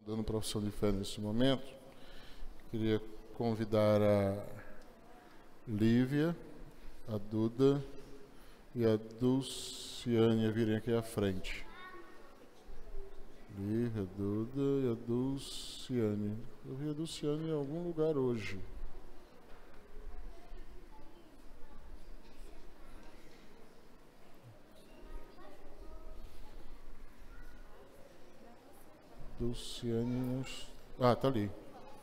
Dando profissão de fé nesse momento, queria convidar a Lívia, a Duda e a Dulciane a virem aqui à frente. Lívia, a Duda e a Dulciane. Eu vi a Dulciane em algum lugar hoje. Dulciane... Ah, tá ali.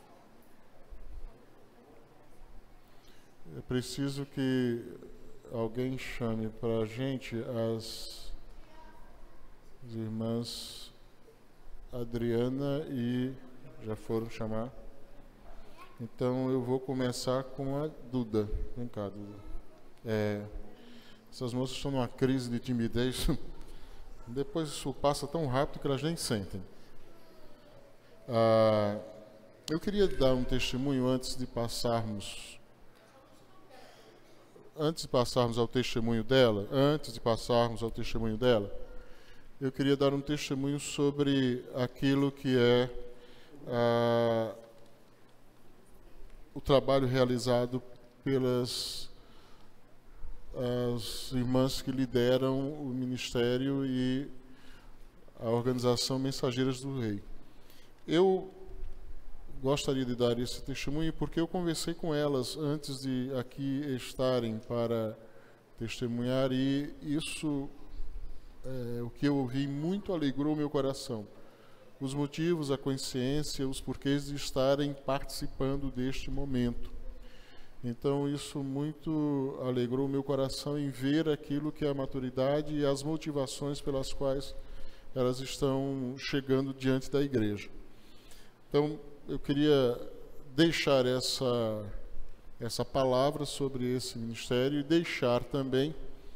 É preciso que alguém chame para a gente as irmãs Adriana e... Já foram chamar? Então eu vou começar com a Duda. Vem cá, Duda. Essas moças estão numa crise de timidez. Depois isso passa tão rápido que elas nem sentem. Eu queria dar um testemunho antes de passarmos ao testemunho dela. Eu queria dar um testemunho sobre aquilo que é o trabalho realizado pelas as irmãs que lideram o ministério e a organização Mensageiras do Rei. Eu gostaria de dar esse testemunho porque eu conversei com elas antes de aqui estarem para testemunhar e isso, o que eu ouvi, muito alegrou meu coração. Os motivos, a consciência, os porquês de estarem participando deste momento. Então isso muito alegrou meu coração em ver aquilo que é a maturidade e as motivações pelas quais elas estão chegando diante da igreja. Então, eu queria deixar essa palavra sobre esse ministério e deixar também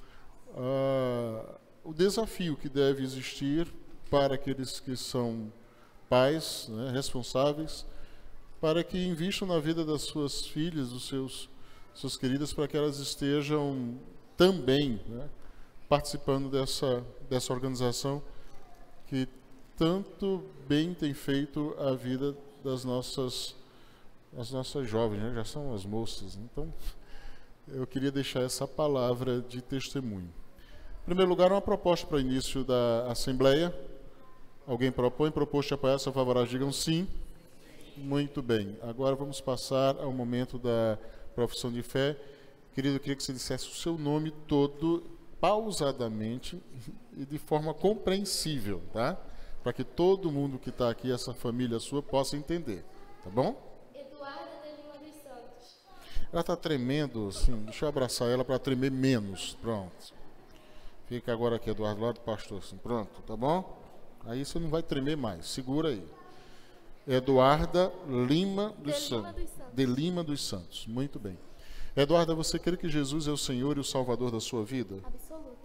o desafio que deve existir para aqueles que são pais, né, responsáveis, para que invistam na vida das suas filhas, dos suas queridas, para que elas estejam também, né, participando dessa organização que tanto bem tem feito a vida das nossas jovens, né? Já são as moças. Então, eu queria deixar essa palavra de testemunho. Em primeiro lugar, uma proposta para o início da Assembleia. Alguém propõe? Proposto de apoiar, se favorável, digam sim. Muito bem. Agora vamos passar ao momento da profissão de fé. Querido, eu queria que você dissesse o seu nome todo, pausadamente e de forma compreensível, tá? Para que todo mundo que está aqui, essa família sua, possa entender, tá bom? Eduarda de Lima dos Santos. Ela está tremendo, assim, deixa eu abraçar ela para tremer menos, pronto. Fica agora aqui, Eduardo, do lado do pastor, assim, pronto, tá bom? Aí você não vai tremer mais, segura aí. Eduarda Lima dos Santos. De Lima dos Santos, muito bem. Eduarda, você crê que Jesus é o Senhor e o Salvador da sua vida? Absoluta.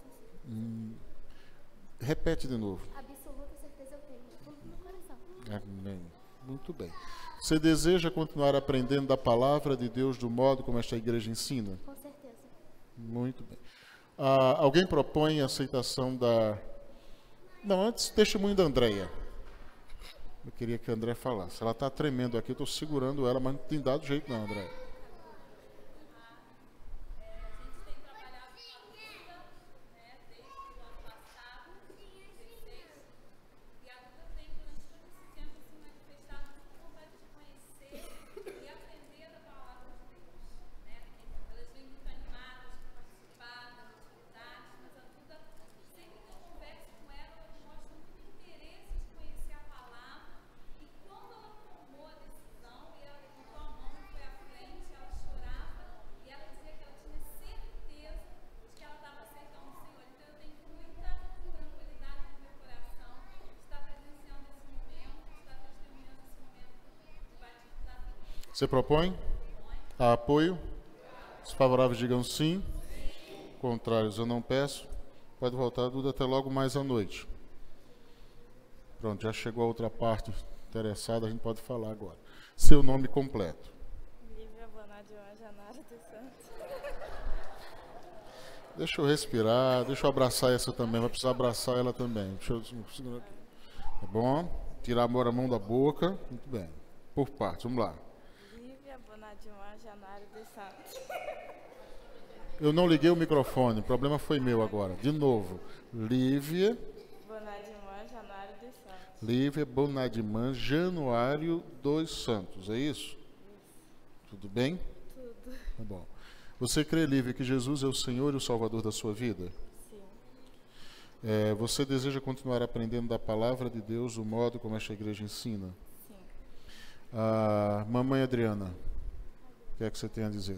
Repete de novo. Absoluta certeza eu tenho. Tudo no coração. Amém. Muito bem. Você deseja continuar aprendendo da palavra de Deus do modo como esta igreja ensina? Com certeza. Muito bem. Alguém propõe a aceitação da... Não, antes, testemunho da Andréia. Eu queria que a Andréia falasse. Ela está tremendo aqui, eu estou segurando ela, mas não tem dado jeito não, Andréia. Você propõe? Há apoio? Os favoráveis digam sim. Contrários eu não peço. Pode voltar, Duda, até logo mais à noite. Pronto, já chegou a outra parte interessada, a gente pode falar agora. Seu nome completo. Lívia Bonadio Janara dos Santos. Deixa eu respirar, deixa eu abraçar essa também, vai precisar abraçar ela também. Deixa eu segurar aqui. Tá bom? tirar agora a mão da boca. Muito bem. Por partes, vamos lá. Lívia Bonadimã Janário dos Santos. Eu não liguei o microfone, o problema foi meu agora. De novo. Lívia Bonadimã Janário dos Santos. Lívia Bonadimã Januário dos Santos, é isso? Tudo bem? Tudo. Tá bom. Você crê, Lívia, que Jesus é o Senhor e o Salvador da sua vida? Sim. Você deseja continuar aprendendo da palavra de Deus, o modo como esta igreja ensina? Sim. Mamãe Adriana, o que é que você tem a dizer?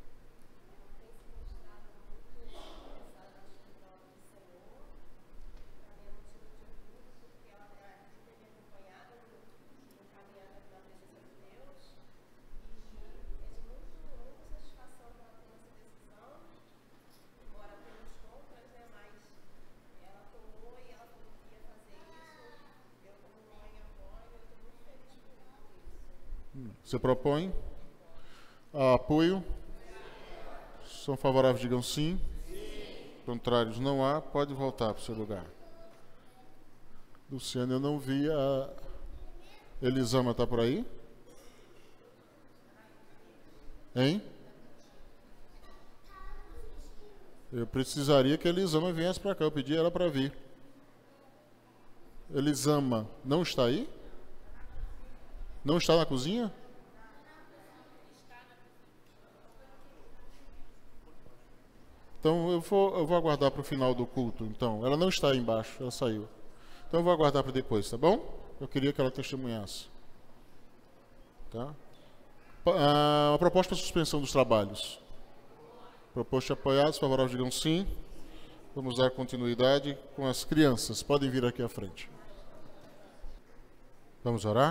Você propõe? Apoio? São favoráveis, digam sim. Contrários não há, pode voltar para o seu lugar. Luciana, eu não vi a Elisama, está por aí? Hein? Eu precisaria que a Elisama viesse para cá, eu pedi ela para vir. Elisama não está aí? Não está na cozinha? Então eu vou aguardar para o final do culto. Então, ela não está aí embaixo, ela saiu. Então eu vou aguardar para depois, tá bom? Eu queria que ela testemunhasse. Tá? A proposta para suspensão dos trabalhos. Proposta apoiados, favoráveis, digam sim. Vamos dar continuidade com as crianças. Podem vir aqui à frente. Vamos orar?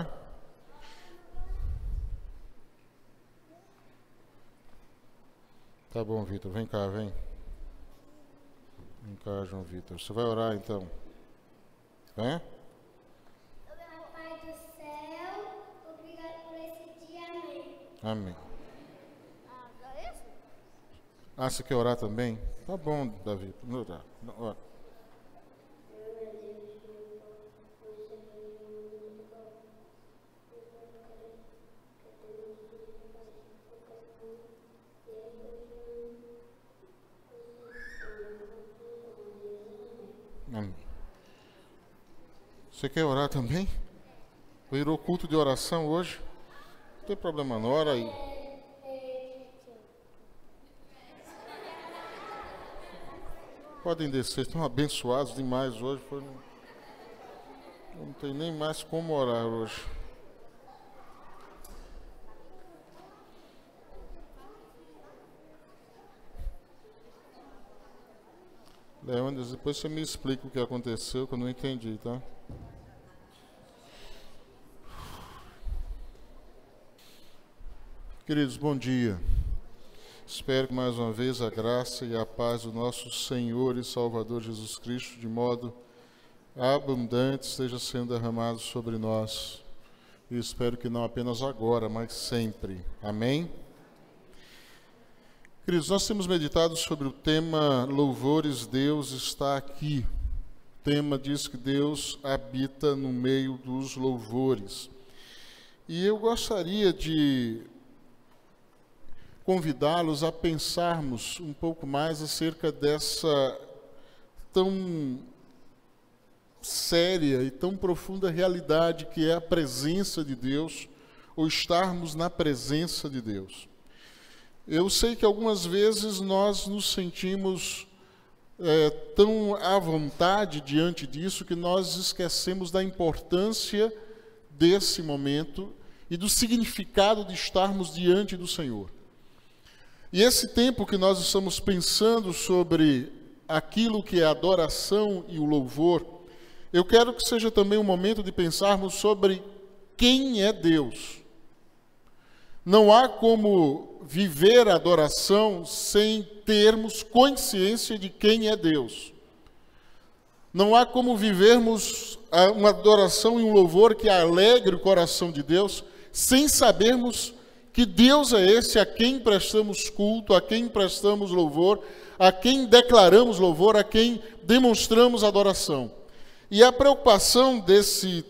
Tá bom, Vitor. Vem cá, vem. Vem cá, João Vitor. Você vai orar, então? É? Pai do céu, obrigado por esse dia, amém. Amém. É isso? Você quer orar também? Tá bom, Davi. Vamos orar. Ora. Amém. Você quer orar também? Virou culto de oração hoje? Não tem problema, não. Ora aí. Podem descer, estão abençoados demais hoje. Não tem nem mais como orar hoje. Leônidas, depois você me explica o que aconteceu, que eu não entendi, tá? Queridos, bom dia. Espero que mais uma vez a graça e a paz do nosso Senhor e Salvador Jesus Cristo, de modo abundante, esteja sendo derramado sobre nós. E espero que não apenas agora, mas sempre. Amém? Queridos, nós temos meditado sobre o tema Louvores, Deus está aqui. O tema diz que Deus habita no meio dos louvores. E eu gostaria de convidá-los a pensarmos um pouco mais acerca dessa tão séria e tão profunda realidade que é a presença de Deus, ou estarmos na presença de Deus. Eu sei que algumas vezes nós nos sentimos tão à vontade diante disso que nós esquecemos da importância desse momento e do significado de estarmos diante do Senhor. E esse tempo que nós estamos pensando sobre aquilo que é a adoração e o louvor, eu quero que seja também um momento de pensarmos sobre quem é Deus. Não há como viver a adoração sem termos consciência de quem é Deus. Não há como vivermos uma adoração e um louvor que alegre o coração de Deus sem sabermos que Deus é esse a quem prestamos culto, a quem prestamos louvor, a quem declaramos louvor, a quem demonstramos adoração. E a preocupação desse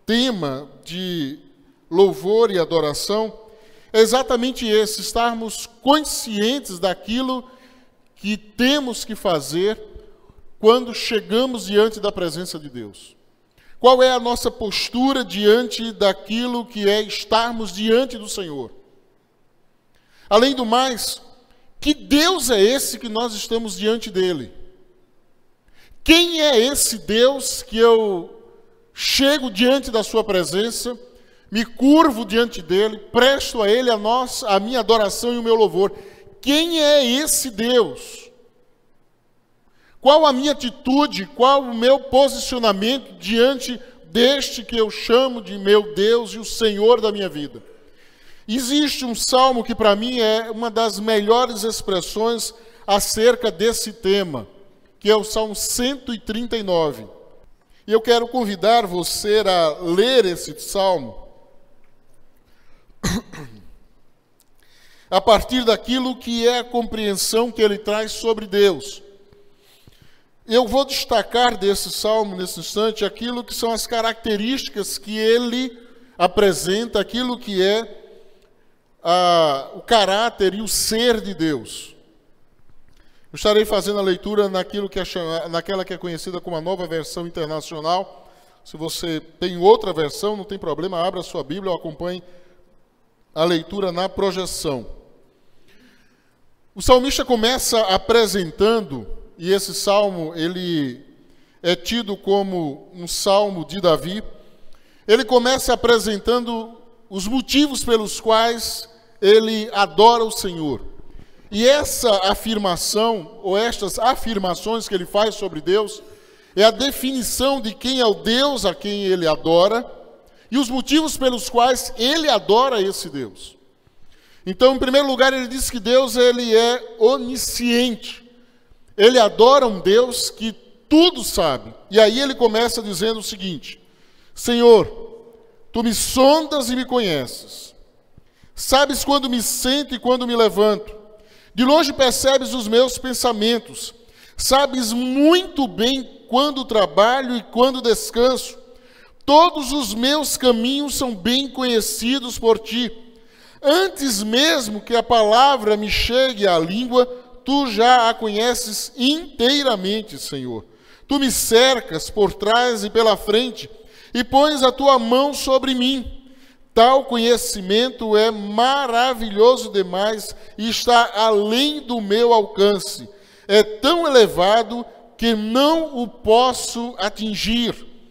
tema de louvor e adoração é exatamente esse: estarmos conscientes daquilo que temos que fazer quando chegamos diante da presença de Deus. Qual é a nossa postura diante daquilo que é estarmos diante do Senhor? Além do mais, que Deus é esse que nós estamos diante dele? Quem é esse Deus que eu chego diante da sua presença, me curvo diante dele, presto a ele a minha adoração e o meu louvor? Quem é esse Deus? Qual a minha atitude, qual o meu posicionamento diante deste que eu chamo de meu Deus e o Senhor da minha vida? Existe um salmo que para mim é uma das melhores expressões acerca desse tema, que é o Salmo 139. E eu quero convidar você a ler esse salmo a partir daquilo que é a compreensão que ele traz sobre Deus. Eu vou destacar desse salmo, nesse instante, aquilo que são as características que ele apresenta, aquilo que é o caráter e o ser de Deus. Eu estarei fazendo a leitura naquela que é conhecida como a Nova Versão Internacional. Se você tem outra versão, não tem problema, abra a sua Bíblia ou acompanhe a leitura na projeção. O salmista começa apresentando, e esse salmo ele é tido como um salmo de Davi. Ele começa apresentando os motivos pelos quais ele adora o Senhor. E essa afirmação, ou estas afirmações que ele faz sobre Deus, é a definição de quem é o Deus a quem ele adora e os motivos pelos quais ele adora esse Deus. Então, em primeiro lugar, ele diz que Deus ele é onisciente. Ele adora um Deus que tudo sabe. E aí ele começa dizendo o seguinte: Senhor, tu me sondas e me conheces. Sabes quando me sento e quando me levanto. De longe percebes os meus pensamentos. Sabes muito bem quando trabalho e quando descanso. Todos os meus caminhos são bem conhecidos por ti. Antes mesmo que a palavra me chegue à língua, tu já a conheces inteiramente, Senhor. Tu me cercas por trás e pela frente e pões a tua mão sobre mim. Tal conhecimento é maravilhoso demais e está além do meu alcance. É tão elevado que não o posso atingir.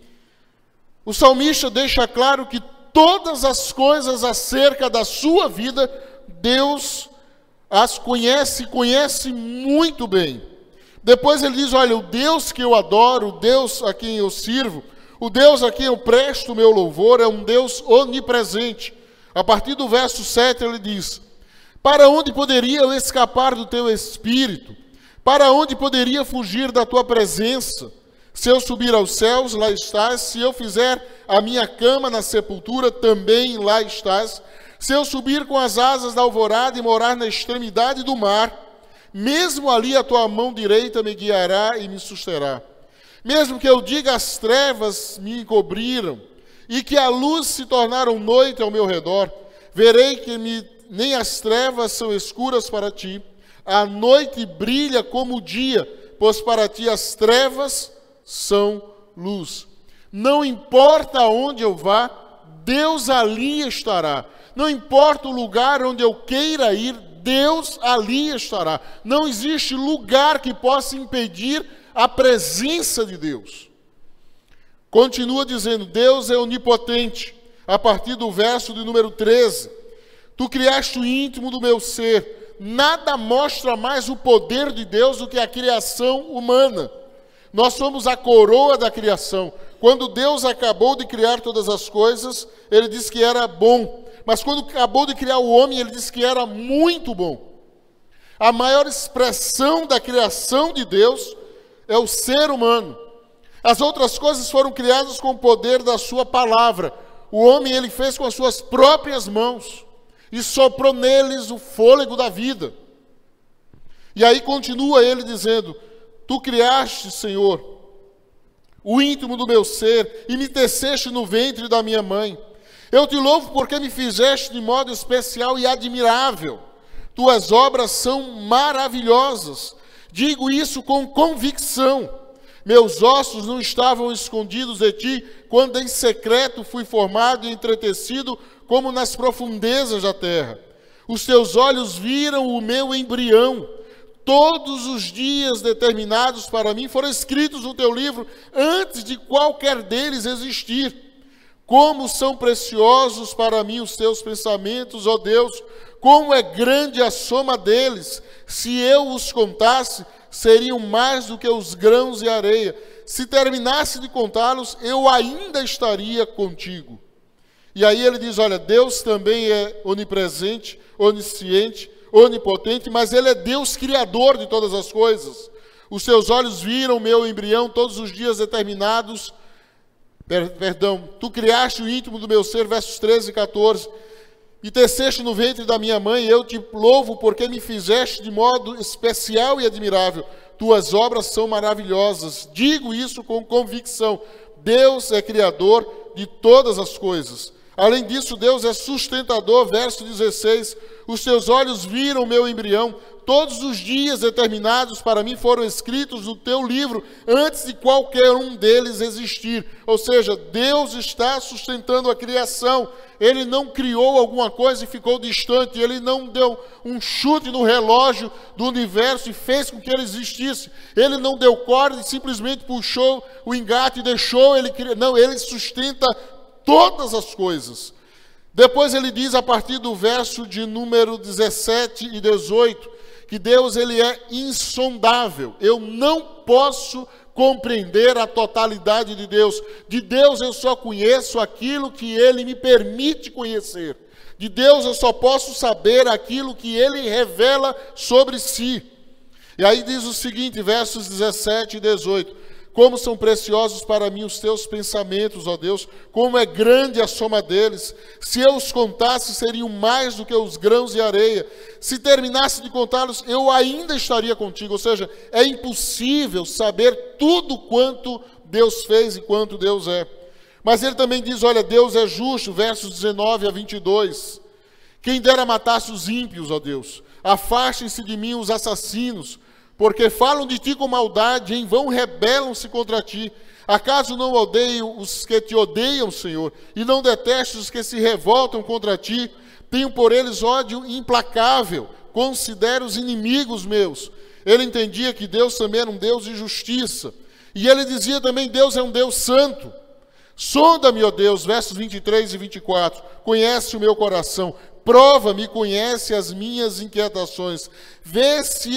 O salmista deixa claro que todas as coisas acerca da sua vida, Deus as conhece muito bem. Depois ele diz, olha, o Deus que eu adoro, o Deus a quem eu sirvo, o Deus a quem eu presto o meu louvor é um Deus onipresente. A partir do verso 7 ele diz, para onde poderia eu escapar do teu espírito? Para onde poderia fugir da tua presença? Se eu subir aos céus, lá estás. Se eu fizer a minha cama na sepultura, também lá estás. Se eu subir com as asas da alvorada e morar na extremidade do mar, mesmo ali a tua mão direita me guiará e me susterá. Mesmo que eu diga as trevas me encobriram e que a luz se tornaram noite ao meu redor, verei que nem as trevas são escuras para ti. A noite brilha como o dia, pois para ti as trevas são luz. Não importa aonde eu vá, Deus ali estará. Não importa o lugar onde eu queira ir, Deus ali estará. Não existe lugar que possa impedir a presença de Deus. Continua dizendo, Deus é onipotente. A partir do verso de número 13, tu criaste o íntimo do meu ser. Nada mostra mais o poder de Deus do que a criação humana. Nós somos a coroa da criação. Quando Deus acabou de criar todas as coisas, ele disse que era bom. Mas quando acabou de criar o homem, ele disse que era muito bom. A maior expressão da criação de Deus é o ser humano. As outras coisas foram criadas com o poder da sua palavra. O homem ele fez com as suas próprias mãos e soprou neles o fôlego da vida. E aí continua ele dizendo, tu criaste, Senhor, o íntimo do meu ser, e me teceste no ventre da minha mãe. Eu te louvo porque me fizeste de modo especial e admirável. Tuas obras são maravilhosas. Digo isso com convicção. Meus ossos não estavam escondidos de ti, quando em secreto fui formado e entretecido, como nas profundezas da terra. Os teus olhos viram o meu embrião. Todos os dias determinados para mim foram escritos no teu livro, antes de qualquer deles existir. Como são preciosos para mim os teus pensamentos, ó Deus, como é grande a soma deles. Se eu os contasse, seriam mais do que os grãos de areia. Se terminasse de contá-los, eu ainda estaria contigo. E aí ele diz, olha, Deus também é onipresente, onisciente, onipotente, mas ele é Deus criador de todas as coisas. Os teus olhos viram meu embrião todos os dias determinados. Tu criaste o íntimo do meu ser, versos 13 e 14. E teceste no ventre da minha mãe, eu te louvo porque me fizeste de modo especial e admirável. Tuas obras são maravilhosas. Digo isso com convicção. Deus é criador de todas as coisas. Além disso, Deus é sustentador, verso 16. Os teus olhos viram meu embrião. Todos os dias determinados para mim foram escritos no teu livro, antes de qualquer um deles existir. Ou seja, Deus está sustentando a criação. Ele não criou alguma coisa e ficou distante. Ele não deu um chute no relógio do universo e fez com que ele existisse. Ele não deu corda e simplesmente puxou o engate e deixou ele criar. Não, ele sustenta todas as coisas. Depois ele diz, a partir do verso de número 17 e 18, que Deus ele é insondável. Eu não posso compreender a totalidade de Deus. De Deus eu só conheço aquilo que Ele me permite conhecer. De Deus eu só posso saber aquilo que Ele revela sobre si. E aí diz o seguinte, versos 17 e 18. Como são preciosos para mim os teus pensamentos, ó Deus, como é grande a soma deles. Se eu os contasse, seriam mais do que os grãos de areia. Se terminasse de contá-los, eu ainda estaria contigo. Ou seja, é impossível saber tudo quanto Deus fez e quanto Deus é. Mas ele também diz, olha, Deus é justo, versos 19 a 22. Quem dera matasse os ímpios, ó Deus. Afastem-se de mim os assassinos, porque falam de ti com maldade, em vão rebelam-se contra ti. Acaso não odeio os que te odeiam, Senhor, e não detesto os que se revoltam contra ti? Tenho por eles ódio implacável, considero os inimigos meus. Ele entendia que Deus também era um Deus de justiça. E ele dizia também, Deus é um Deus santo. Sonda-me, ó Deus, versos 23 e 24. Conhece o meu coração, prova-me, conhece as minhas inquietações. Vê se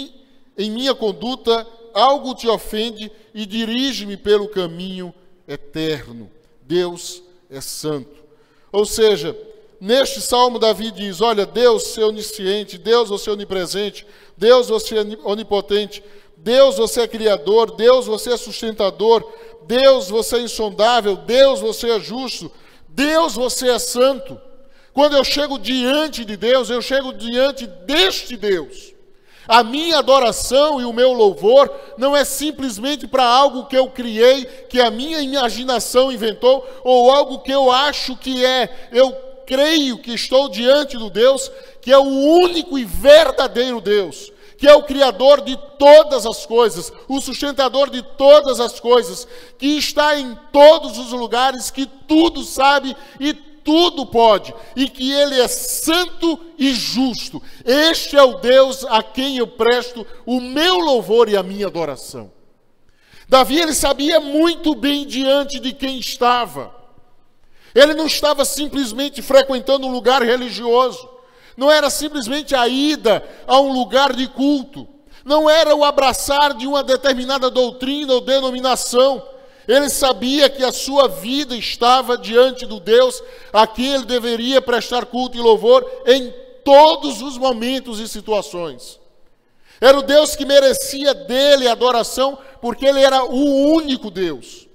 em minha conduta algo te ofende e dirige-me pelo caminho eterno. Deus é santo. Ou seja, neste salmo Davi diz, olha, Deus você é onisciente, Deus você é onipresente, Deus você é onipotente, Deus você é criador, Deus você é sustentador, Deus você é insondável, Deus você é justo, Deus você é santo. Quando eu chego diante de Deus, eu chego diante deste Deus. A minha adoração e o meu louvor não é simplesmente para algo que eu criei, que a minha imaginação inventou, ou algo que eu acho que é. Eu creio que estou diante do Deus, que é o único e verdadeiro Deus, que é o Criador de todas as coisas, o sustentador de todas as coisas, que está em todos os lugares, que tudo sabe e tudo pode, e que Ele é santo e justo. Este é o Deus a quem eu presto o meu louvor e a minha adoração. Davi, ele sabia muito bem diante de quem estava. Ele não estava simplesmente frequentando um lugar religioso. Não era simplesmente a ida a um lugar de culto. Não era o abraçar de uma determinada doutrina ou denominação. Ele sabia que a sua vida estava diante do Deus a quem ele deveria prestar culto e louvor em todos os momentos e situações. Era o Deus que merecia dele adoração, porque ele era o único Deus.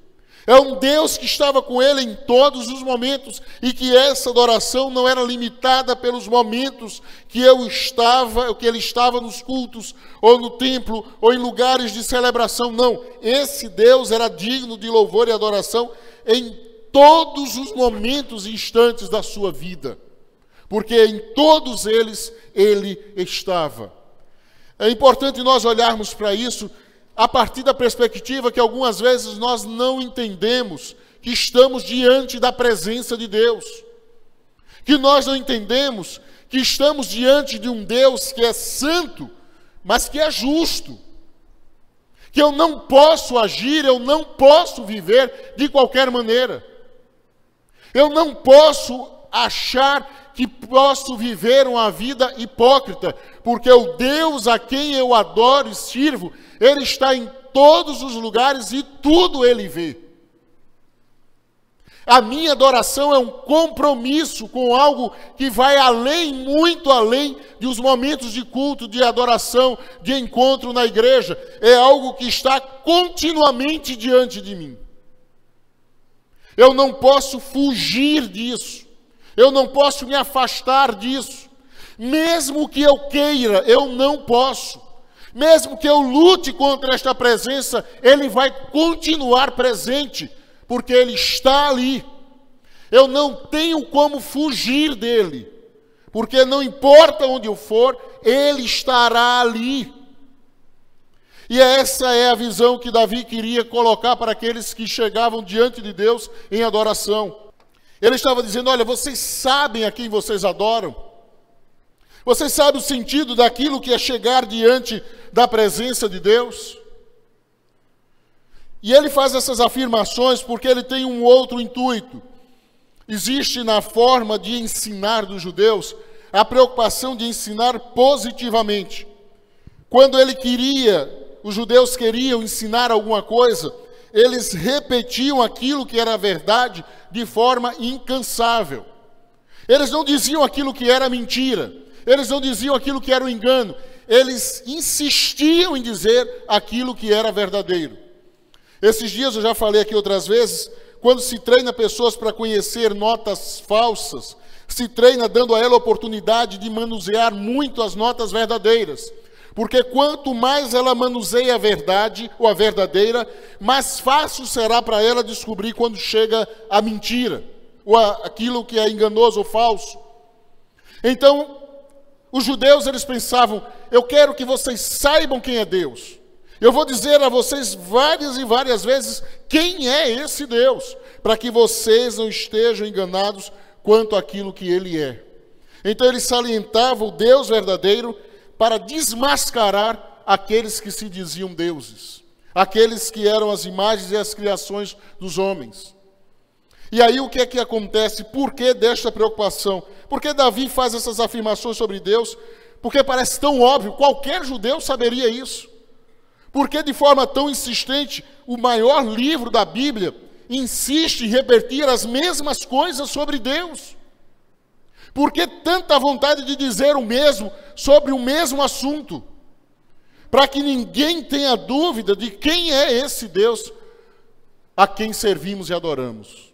É um Deus que estava com ele em todos os momentos e que essa adoração não era limitada pelos momentos que ele estava nos cultos, ou no templo, ou em lugares de celebração. Não, esse Deus era digno de louvor e adoração em todos os momentos e instantes da sua vida, porque em todos eles ele estava. É importante nós olharmos para isso a partir da perspectiva que algumas vezes nós não entendemos que estamos diante da presença de Deus. Que nós não entendemos que estamos diante de um Deus que é santo, mas que é justo. Que eu não posso agir, eu não posso viver de qualquer maneira. Eu não posso achar que posso viver uma vida hipócrita, porque o Deus a quem eu adoro e sirvo, Ele está em todos os lugares e tudo Ele vê. A minha adoração é um compromisso com algo que vai além, muito além dos momentos de culto, de adoração, de encontro na igreja. É algo que está continuamente diante de mim. Eu não posso fugir disso. Eu não posso me afastar disso. Mesmo que eu queira, eu não posso. Mesmo que eu lute contra esta presença, Ele vai continuar presente, porque Ele está ali. Eu não tenho como fugir dEle, porque não importa onde eu for, Ele estará ali. E essa é a visão que Davi queria colocar para aqueles que chegavam diante de Deus em adoração. Ele estava dizendo, olha, vocês sabem a quem vocês adoram? Vocês sabem o sentido daquilo que é chegar diante da presença de Deus? E ele faz essas afirmações porque ele tem um outro intuito. Existe na forma de ensinar dos judeus a preocupação de ensinar positivamente. Quando os judeus queriam ensinar alguma coisa, eles repetiam aquilo que era verdade de forma incansável. Eles não diziam aquilo que era mentira. Eles não diziam aquilo que era o engano. Eles insistiam em dizer aquilo que era verdadeiro. Esses dias eu já falei aqui outras vezes, quando se treina pessoas para conhecer notas falsas, se treina dando a ela a oportunidade de manusear muito as notas verdadeiras. Porque quanto mais ela manuseia a verdade ou a verdadeira, mais fácil será para ela descobrir quando chega a mentira, ou aquilo que é enganoso ou falso. Então, os judeus, eles pensavam, eu quero que vocês saibam quem é Deus. Eu vou dizer a vocês várias e várias vezes quem é esse Deus, para que vocês não estejam enganados quanto àquilo que Ele é. Então, eles salientavam o Deus verdadeiro para desmascarar aqueles que se diziam deuses, aqueles que eram as imagens e as criações dos homens. E aí o que é que acontece? Por que desta preocupação? Por que Davi faz essas afirmações sobre Deus? Porque parece tão óbvio, qualquer judeu saberia isso. Porque de forma tão insistente, o maior livro da Bíblia insiste em repetir as mesmas coisas sobre Deus? Por que tanta vontade de dizer o mesmo sobre o mesmo assunto? Para que ninguém tenha dúvida de quem é esse Deus a quem servimos e adoramos.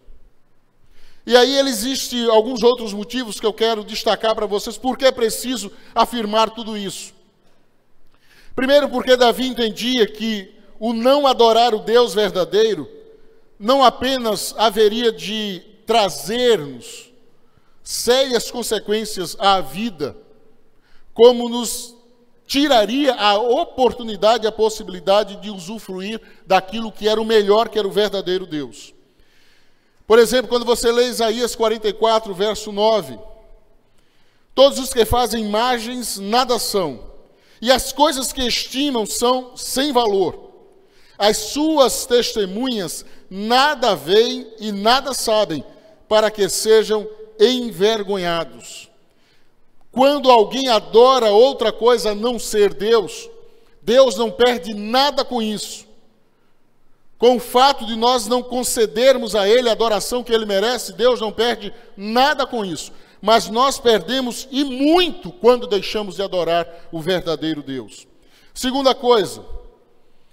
E aí existem alguns outros motivos que eu quero destacar para vocês, porque é preciso afirmar tudo isso. Primeiro, porque Davi entendia que o não adorar o Deus verdadeiro não apenas haveria de trazer-nos sérias consequências à vida, como nos tiraria a oportunidade, a possibilidade de usufruir daquilo que era o melhor, que era o verdadeiro Deus. Por exemplo, quando você lê Isaías 44, verso 9, todos os que fazem imagens nada são, e as coisas que estimam são sem valor. As suas testemunhas nada veem e nada sabem, para que sejam envergonhados. Quando alguém adora outra coisa a não ser Deus, Deus não perde nada com isso. Com o fato de nós não concedermos a Ele a adoração que Ele merece, Deus não perde nada com isso. Mas nós perdemos e muito quando deixamos de adorar o verdadeiro Deus. Segunda coisa,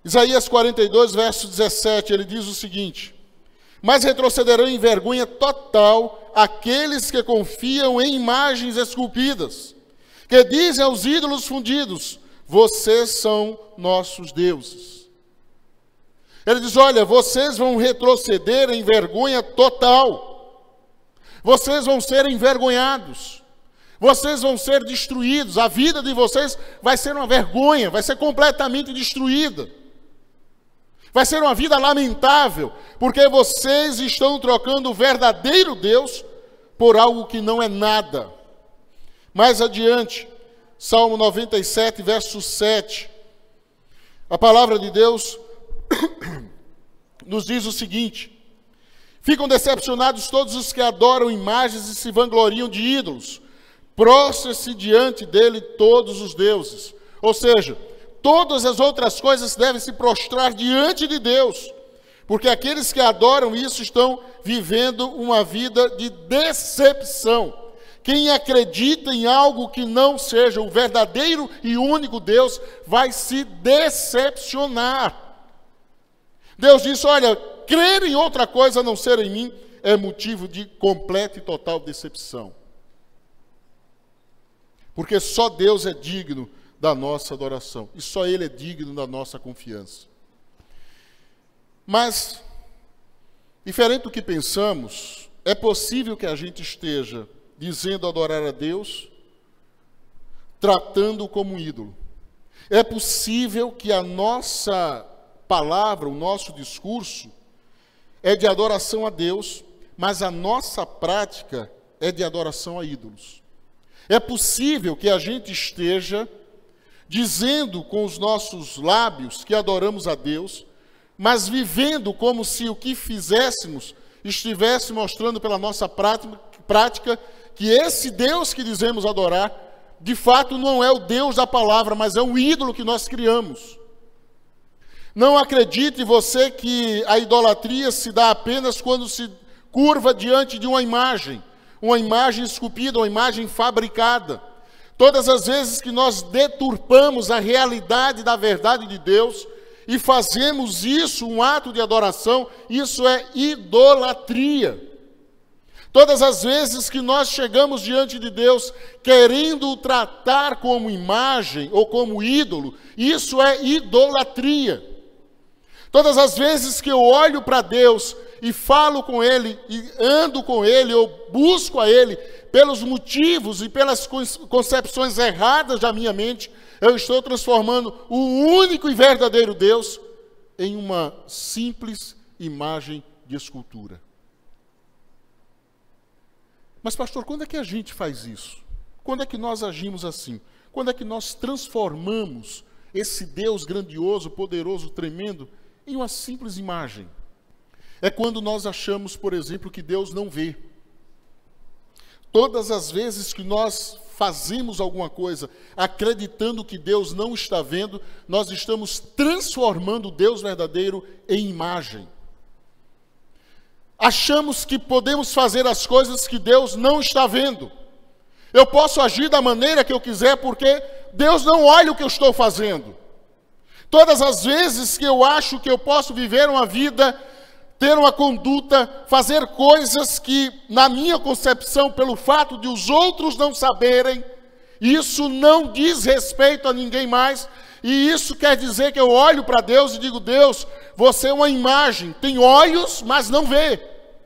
Isaías 42, verso 17, ele diz o seguinte: mas retrocederão em vergonha total aqueles que confiam em imagens esculpidas, que dizem aos ídolos fundidos, vocês são nossos deuses. Ele diz, olha, vocês vão retroceder em vergonha total. Vocês vão ser envergonhados. Vocês vão ser destruídos. A vida de vocês vai ser uma vergonha, vai ser completamente destruída. Vai ser uma vida lamentável, porque vocês estão trocando o verdadeiro Deus por algo que não é nada. Mais adiante, Salmo 97, verso 7. A palavra de Deus nos diz o seguinte: ficam decepcionados todos os que adoram imagens e se vangloriam de ídolos. Prostra-se diante dele todos os deuses. Ou seja, todas as outras coisas devem se prostrar diante de Deus, porque aqueles que adoram isso estão vivendo uma vida de decepção. Quem acredita em algo que não seja o verdadeiro e único Deus vai se decepcionar. Deus disse, olha, crer em outra coisa a não ser em mim é motivo de completa e total decepção. Porque só Deus é digno da nossa adoração. E só Ele é digno da nossa confiança. Mas, diferente do que pensamos, é possível que a gente esteja dizendo adorar a Deus, tratando-o como ídolo. É possível que a nossa palavra, o nosso discurso, é de adoração a Deus, mas a nossa prática é de adoração a ídolos. É possível que a gente esteja dizendo com os nossos lábios que adoramos a Deus, mas vivendo como se o que fizéssemos estivesse mostrando pela nossa prática que esse Deus que dizemos adorar, de fato não é o Deus da palavra, mas é um ídolo que nós criamos. Não acredite você que a idolatria se dá apenas quando se curva diante de uma imagem esculpida, uma imagem fabricada. Todas as vezes que nós deturpamos a realidade da verdade de Deus e fazemos isso um ato de adoração, isso é idolatria. Todas as vezes que nós chegamos diante de Deus querendo o tratar como imagem ou como ídolo, isso é idolatria. Todas as vezes que eu olho para Deus e falo com Ele, e ando com Ele, ou busco a Ele, pelos motivos e pelas concepções erradas da minha mente, eu estou transformando o único e verdadeiro Deus em uma simples imagem de escultura. Mas, pastor, quando é que a gente faz isso? Quando é que nós agimos assim? Quando é que nós transformamos esse Deus grandioso, poderoso, tremendo, em uma simples imagem? É quando nós achamos, por exemplo, que Deus não vê. Todas as vezes que nós fazemos alguma coisa acreditando que Deus não está vendo, nós estamos transformando o Deus verdadeiro em imagem. Achamos que podemos fazer as coisas que Deus não está vendo. Eu posso agir da maneira que eu quiser porque Deus não olha o que eu estou fazendo. Todas as vezes que eu acho que eu posso viver uma vida, ter uma conduta, fazer coisas que, na minha concepção, pelo fato de os outros não saberem, isso não diz respeito a ninguém mais, e isso quer dizer que eu olho para Deus e digo, Deus, você é uma imagem, tem olhos, mas não vê.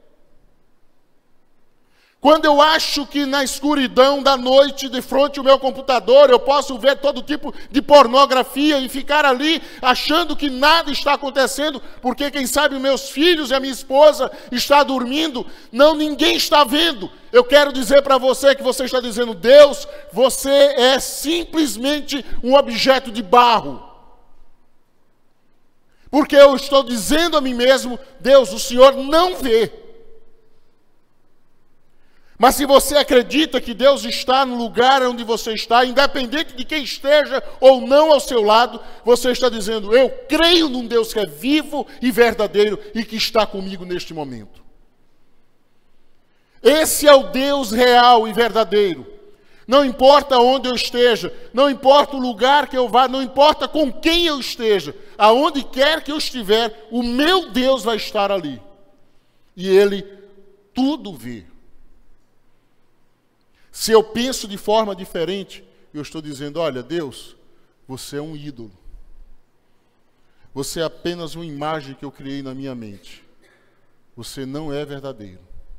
Quando eu acho que na escuridão da noite, de frente ao meu computador, eu posso ver todo tipo de pornografia e ficar ali achando que nada está acontecendo, porque quem sabe meus filhos e a minha esposa estão dormindo, não, ninguém está vendo. Eu quero dizer para você que você está dizendo, Deus, você é simplesmente um objeto de barro. Porque eu estou dizendo a mim mesmo, Deus, o Senhor não vê. Mas se você acredita que Deus está no lugar onde você está, independente de quem esteja ou não ao seu lado, você está dizendo, eu creio num Deus que é vivo e verdadeiro e que está comigo neste momento. Esse é o Deus real e verdadeiro. Não importa onde eu esteja, não importa o lugar que eu vá, não importa com quem eu esteja, aonde quer que eu estiver, o meu Deus vai estar ali. E Ele tudo vê. Se eu penso de forma diferente, eu estou dizendo, olha, Deus, você é um ídolo. Você é apenas uma imagem que eu criei na minha mente. Você não é verdadeiro.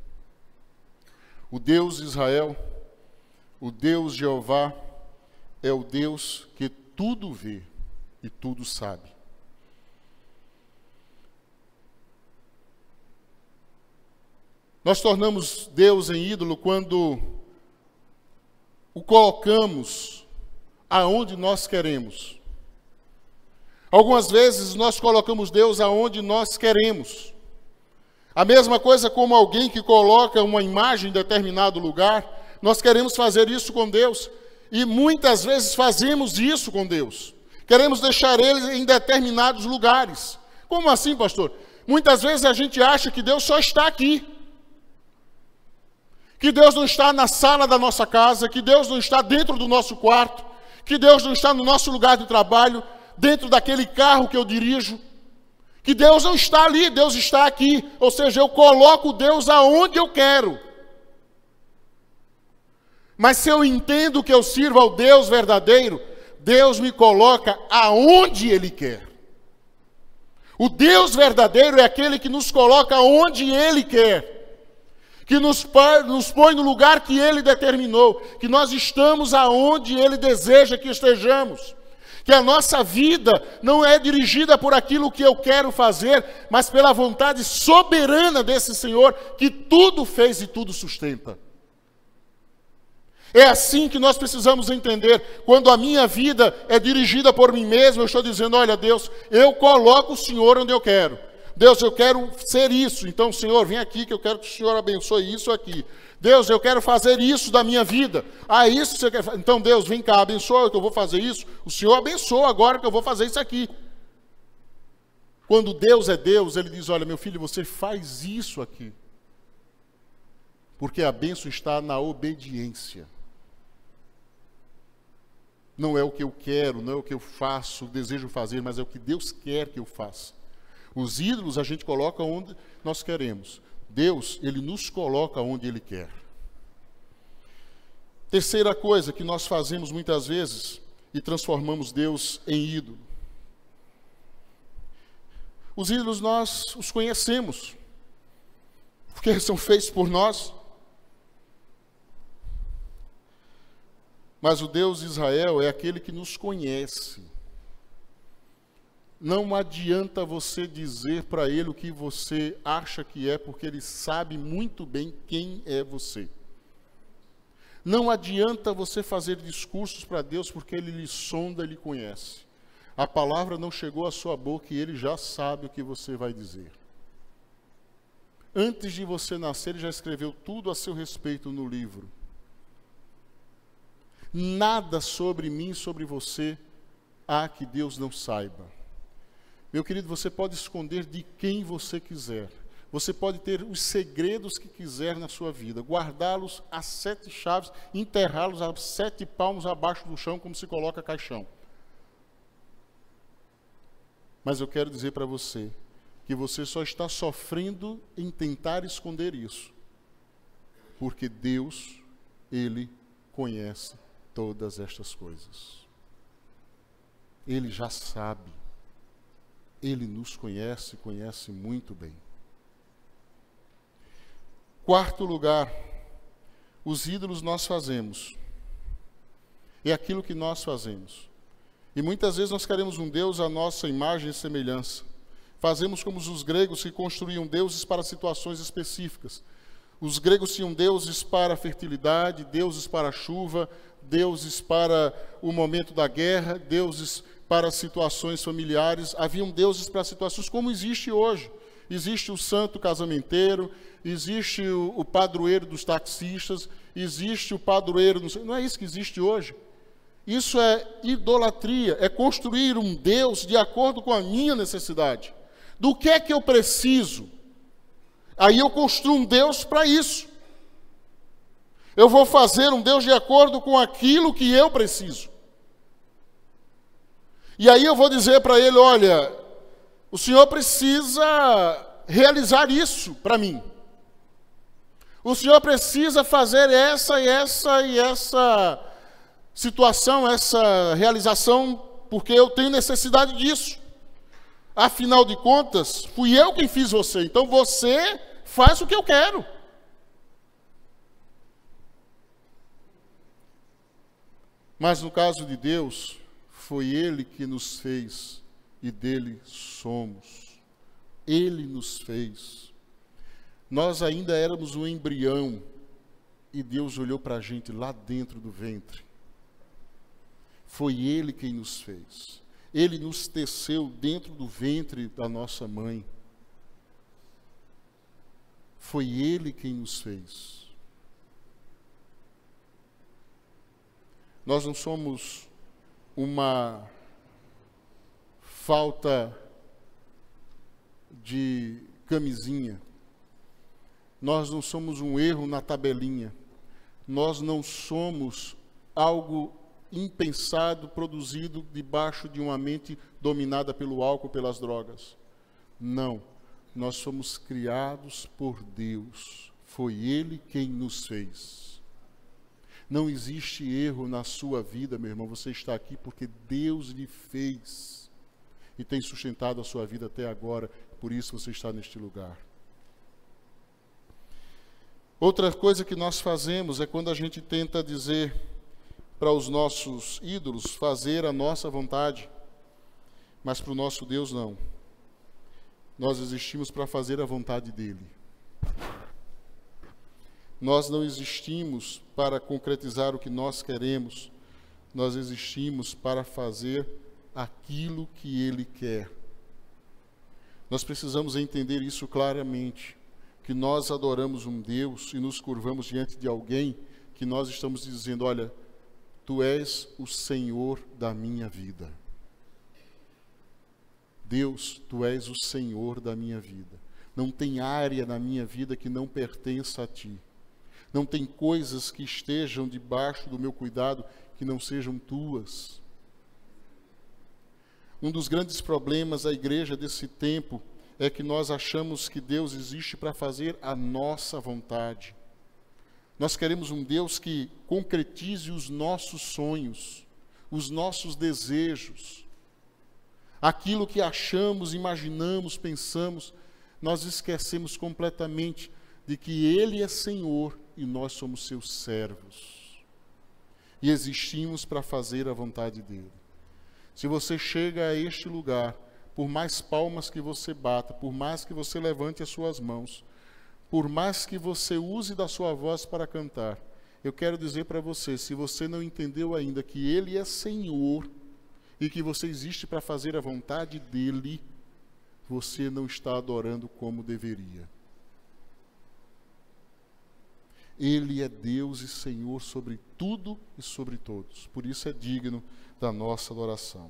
O Deus de Israel, o Deus Jeová, é o Deus que tudo vê e tudo sabe. Nós tornamos Deus em ídolo quando o colocamos aonde nós queremos. Algumas vezes nós colocamos Deus aonde nós queremos. A mesma coisa como alguém que coloca uma imagem em determinado lugar, nós queremos fazer isso com Deus. E muitas vezes fazemos isso com Deus. Queremos deixar Ele em determinados lugares. Como assim, pastor? Muitas vezes a gente acha que Deus só está aqui. Que Deus não está na sala da nossa casa, que Deus não está dentro do nosso quarto, que Deus não está no nosso lugar de trabalho, dentro daquele carro que eu dirijo, que Deus não está ali, Deus está aqui. Ou seja, eu coloco Deus aonde eu quero. Mas se eu entendo que eu sirvo ao Deus verdadeiro, Deus me coloca aonde Ele quer. O Deus verdadeiro é aquele que nos coloca onde Ele quer. Que nos põe no lugar que Ele determinou, que nós estamos aonde Ele deseja que estejamos, que a nossa vida não é dirigida por aquilo que eu quero fazer, mas pela vontade soberana desse Senhor, que tudo fez e tudo sustenta. É assim que nós precisamos entender. Quando a minha vida é dirigida por mim mesmo, eu estou dizendo, olha Deus, eu coloco o Senhor onde eu quero. Deus, eu quero ser isso. Então, Senhor, vem aqui que eu quero que o Senhor abençoe isso aqui. Deus, eu quero fazer isso da minha vida. Ah, isso você quer fazer? Então, Deus, vem cá, abençoa que eu vou fazer isso. O Senhor abençoa agora que eu vou fazer isso aqui. Quando Deus é Deus, Ele diz, olha, meu filho, você faz isso aqui. Porque a bênção está na obediência. Não é o que eu quero, não é o que eu faço, desejo fazer, mas é o que Deus quer que eu faça. Os ídolos a gente coloca onde nós queremos. Deus, Ele nos coloca onde Ele quer. Terceira coisa que nós fazemos muitas vezes e transformamos Deus em ídolo. Os ídolos nós os conhecemos, porque eles são feitos por nós. Mas o Deus de Israel é aquele que nos conhece. Não adianta você dizer para Ele o que você acha que é, porque Ele sabe muito bem quem é você. Não adianta você fazer discursos para Deus, porque Ele lhe sonda, Ele conhece. A palavra não chegou à sua boca e Ele já sabe o que você vai dizer. Antes de você nascer, Ele já escreveu tudo a seu respeito no livro. Nada sobre mim, sobre você, há que Deus não saiba. Meu querido, você pode esconder de quem você quiser. Você pode ter os segredos que quiser na sua vida. Guardá-los a 7 chaves, enterrá-los a 7 palmos abaixo do chão, como se coloca caixão. Mas eu quero dizer para você que você só está sofrendo em tentar esconder isso. Porque Deus, Ele conhece todas estas coisas. Ele já sabe. Ele nos conhece, conhece muito bem. Quarto lugar, os ídolos nós fazemos. É aquilo que nós fazemos. E muitas vezes nós queremos um Deus à nossa imagem e semelhança. Fazemos como os gregos que construíam deuses para situações específicas. Os gregos tinham deuses para a fertilidade, deuses para a chuva, deuses para o momento da guerra, deuses para situações familiares. Haviam deuses para situações como existe hoje. Existe o santo casamenteiro, existe o padroeiro dos taxistas, existe o padroeiro... Não é isso que existe hoje. Isso é idolatria, é construir um Deus de acordo com a minha necessidade. Do que é que eu preciso? Aí eu construo um Deus para isso. Eu vou fazer um Deus de acordo com aquilo que eu preciso. E aí eu vou dizer para ele, olha, o senhor precisa realizar isso para mim. O senhor precisa fazer essa e essa e essa situação, essa realização, porque eu tenho necessidade disso. Afinal de contas, fui eu quem fiz você, então você faz o que eu quero. Mas no caso de Deus, foi Ele que nos fez e dele somos. Ele nos fez. Nós ainda éramos um embrião e Deus olhou para a gente lá dentro do ventre. Foi Ele quem nos fez. Ele nos teceu dentro do ventre da nossa mãe. Foi Ele quem nos fez. Nós não somos uma falta de camisinha. Nós não somos um erro na tabelinha. Nós não somos algo impensado, produzido debaixo de uma mente dominada pelo álcool, pelas drogas. Não. Nós somos criados por Deus. Foi Ele quem nos fez. Não existe erro na sua vida, meu irmão. Você está aqui porque Deus lhe fez e tem sustentado a sua vida até agora. Por isso você está neste lugar. Outra coisa que nós fazemos é quando a gente tenta dizer para os nossos ídolos fazer a nossa vontade, mas para o nosso Deus não. Nós existimos para fazer a vontade dele. Nós não existimos para concretizar o que nós queremos. Nós existimos para fazer aquilo que ele quer. Nós precisamos entender isso claramente, que nós adoramos um Deus e nos curvamos diante de alguém que nós estamos dizendo, olha, tu és o Senhor da minha vida. Deus, tu és o Senhor da minha vida. Não tem área na minha vida que não pertença a ti. Não tem coisas que estejam debaixo do meu cuidado que não sejam tuas. Um dos grandes problemas da igreja desse tempo é que nós achamos que Deus existe para fazer a nossa vontade. Nós queremos um Deus que concretize os nossos sonhos, os nossos desejos. Aquilo que achamos, imaginamos, pensamos, nós esquecemos completamente de que Ele é Senhor e nós somos seus servos. E existimos para fazer a vontade dEle. Se você chega a este lugar, por mais palmas que você bata, por mais que você levante as suas mãos, por mais que você use da sua voz para cantar, eu quero dizer para você, se você não entendeu ainda que Ele é Senhor e que você existe para fazer a vontade dEle, você não está adorando como deveria. Ele é Deus e Senhor sobre tudo e sobre todos. Por isso é digno da nossa adoração.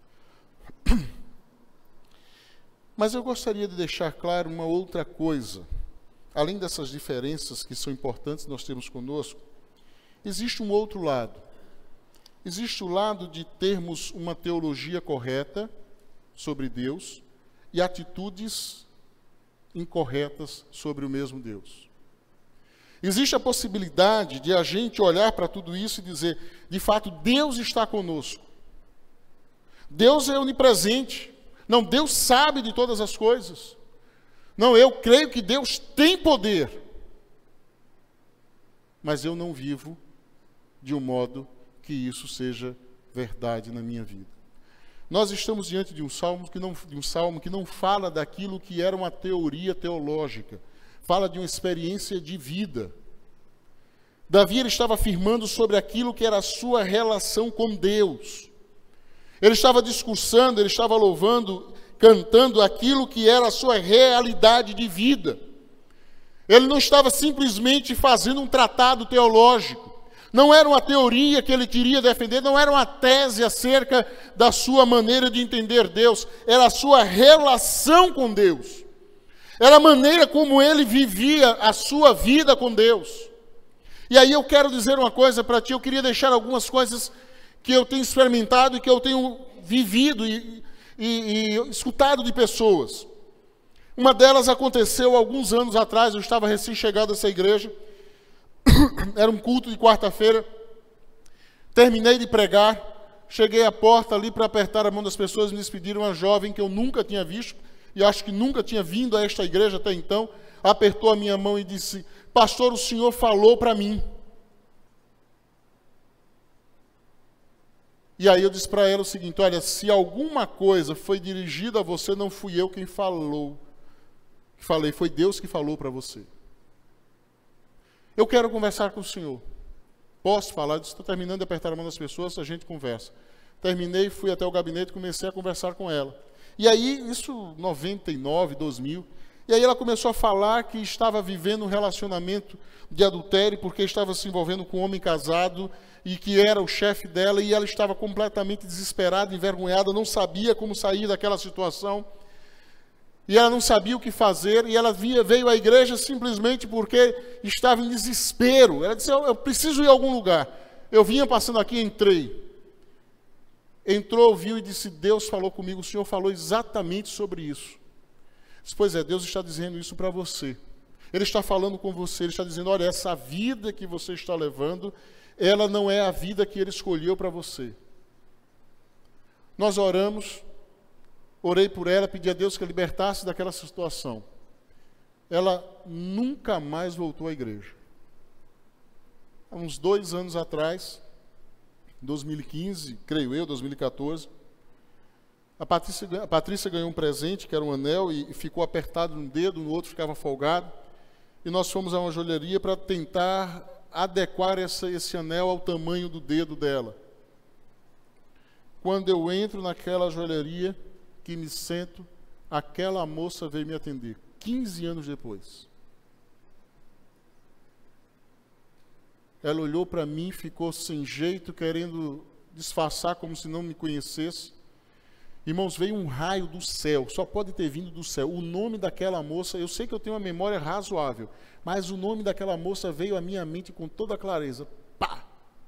Mas eu gostaria de deixar claro uma outra coisa. Além dessas diferenças que são importantes nós temos conosco, existe um outro lado. Existe o lado de termos uma teologia correta sobre Deus e atitudes incorretas sobre o mesmo Deus. Existe a possibilidade de a gente olhar para tudo isso e dizer, de fato, Deus está conosco. Deus é onipresente. Não, Deus sabe de todas as coisas. Não, eu creio que Deus tem poder. Mas eu não vivo de um modo que isso seja verdade na minha vida. Nós estamos diante de um salmo que não fala daquilo que era uma teoria teológica. Fala de uma experiência de vida. Davi ele estava afirmando sobre aquilo que era a sua relação com Deus. Ele estava discursando, ele estava louvando, cantando aquilo que era a sua realidade de vida. Ele não estava simplesmente fazendo um tratado teológico. Não era uma teoria que ele queria defender, não era uma tese acerca da sua maneira de entender Deus. Era a sua relação com Deus. Era a maneira como ele vivia a sua vida com Deus. E aí eu quero dizer uma coisa para ti, eu queria deixar algumas coisas que eu tenho experimentado e que eu tenho vivido e escutado de pessoas. Uma delas aconteceu alguns anos atrás, eu estava recém-chegado a essa igreja, era um culto de quarta-feira, terminei de pregar, cheguei à porta ali para apertar a mão das pessoas, me despediram uma jovem que eu nunca tinha visto, e acho que nunca tinha vindo a esta igreja até então, apertou a minha mão e disse: pastor, o senhor falou para mim. E aí eu disse para ela o seguinte: olha, se alguma coisa foi dirigida a você, não fui eu quem falei, foi Deus que falou para você. Eu quero conversar com o senhor. Posso falar? Eu disse: estou terminando de apertar a mão das pessoas, a gente conversa. Terminei, fui até o gabinete e comecei a conversar com ela. E aí, isso 99, 2000, e aí ela começou a falar que estava vivendo um relacionamento de adultério, porque estava se envolvendo com um homem casado, e que era o chefe dela, e ela estava completamente desesperada, envergonhada, não sabia como sair daquela situação, e ela não sabia o que fazer, e ela veio à igreja simplesmente porque estava em desespero. Ela disse: eu preciso ir a algum lugar. Eu vinha passando aqui, entrei. Entrou, viu e disse: Deus falou comigo, o Senhor falou exatamente sobre isso. Disse: pois é, Deus está dizendo isso para você. Ele está falando com você, Ele está dizendo: olha, essa vida que você está levando, ela não é a vida que Ele escolheu para você. Nós oramos, orei por ela, pedi a Deus que a libertasse daquela situação. Ela nunca mais voltou à igreja. Há uns 2 anos atrás, 2015, creio eu, 2014, a Patrícia ganhou um presente, que era um anel, e ficou apertado num dedo, no outro ficava folgado, e nós fomos a uma joalheria para tentar adequar esse anel ao tamanho do dedo dela. Quando eu entro naquela joalheria, que me sento, aquela moça veio me atender, 15 anos depois. Ela olhou para mim, ficou sem jeito, querendo disfarçar como se não me conhecesse. Irmãos, veio um raio do céu, só pode ter vindo do céu. O nome daquela moça, eu sei que eu tenho uma memória razoável, mas o nome daquela moça veio à minha mente com toda clareza. Pá!